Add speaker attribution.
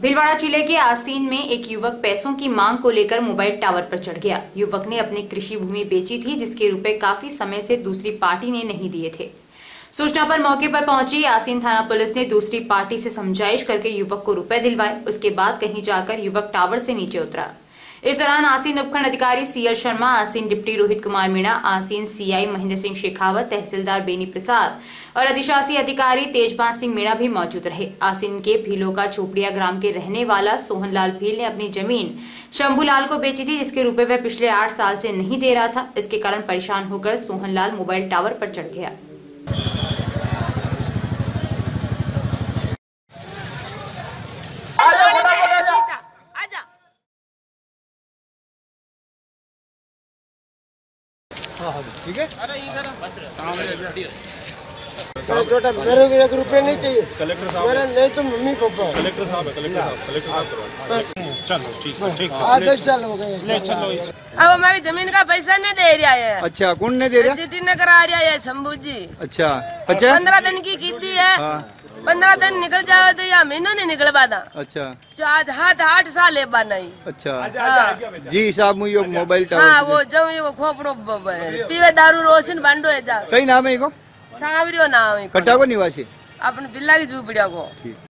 Speaker 1: भीलवाड़ा जिले के आसीन में एक युवक पैसों की मांग को लेकर मोबाइल टावर पर चढ़ गया। युवक ने अपनी कृषि भूमि बेची थी, जिसके रुपए काफी समय से दूसरी पार्टी ने नहीं दिए थे। सूचना पर मौके पर पहुंची आसीन थाना पुलिस ने दूसरी पार्टी से समझाइश करके युवक को रुपए दिलवाए। उसके बाद कहीं जाकर युवक टावर से नीचे उतरा। इस दौरान आसीन उपखंड अधिकारी सीएल शर्मा, आसीन डिप्टी रोहित कुमार मीणा, आसीन सीआई महेंद्र सिंह शेखावत, तहसीलदार बेनी प्रसाद और अधिशासी अधिकारी तेजपाल सिंह मीणा भी मौजूद रहे। आसीन के भीलों का झोपड़िया ग्राम के रहने वाला सोहनलाल भील ने अपनी जमीन शंभूलाल को बेची थी, जिसके रुपए वह पिछले 8 साल से नहीं दे रहा था। इसके कारण परेशान होकर सोहनलाल मोबाइल टावर पर चढ़ गया।
Speaker 2: ठीक है। मेरे को 1 रुपये नहीं चाहिए। कलेक्टर साहब मेरा नहीं तो मम्मी पापा। कलेक्टर साहब है, कलेक्टर साहब चलो ठीक है। आदेश चल हो गए। ले चलो।
Speaker 3: अब हमारी जमीन का पैसा नहीं दे रहा है।
Speaker 2: अच्छा, कौन नहीं दे रहा?
Speaker 3: चिट्ठी न करा रहा है शंभू जी।
Speaker 2: अच्छा
Speaker 3: 15 दिन की कीती है। 15 दिन निकल जाओ तो या महीनों नहीं निकल पाता।
Speaker 2: अच्छा,
Speaker 3: जो आज 8 साल है बा नहीं।
Speaker 2: अच्छा जी साहब, मुझे मोबाइल टावर।
Speaker 3: हाँ, वो जो ये वो खोपड़ो पीवे दारू रोशन बांडो है जा।
Speaker 2: कई नाम है इको?
Speaker 3: सावरियो नाम है।
Speaker 2: कटा को निवासी
Speaker 3: अपन बिल्ला की झूपड़िया को।